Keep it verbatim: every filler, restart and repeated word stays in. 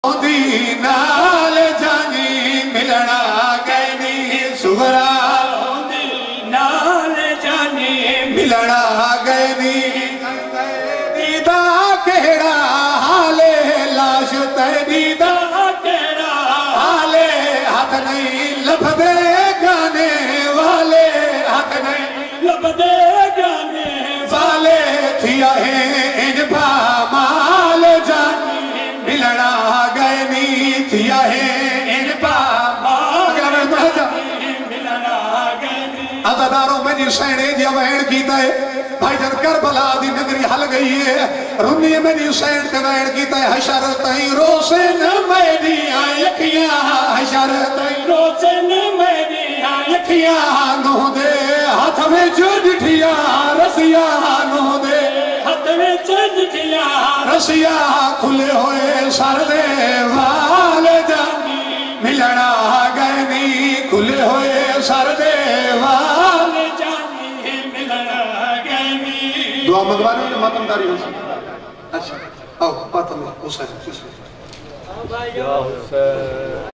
नाल जानी मिलना गैनी सुगरा नाल जानी मिलना गैनी दीदा केड़ा हाले लाश तेरी दा केड़ा हाले हाथ नहीं लभदे गाने वाले हाथ नहीं लभदे गाने वाले थिया है इन माल जानी मिलना गैनी थिया है इन अदादारों में जी सैने जी वैन कीता है भाई जन करबला दी नगरी हल गई है रुनी में जी सैन ते वैन कीता है हशर तई रोशन मेरी अखियां हशर तई रोशन मेरी अखियां नो दे हाथ में जो डिठिया रसिया नो दे हाथ में जो डिठिया रसिया खुले होए सर दे वाल जानी मिलना गैनी खुले होए सर दे वाल जानी मिलना गैनी दुआ मंगवाने में मातमदारी हो सकती। अच्छा आओ बात हुसैन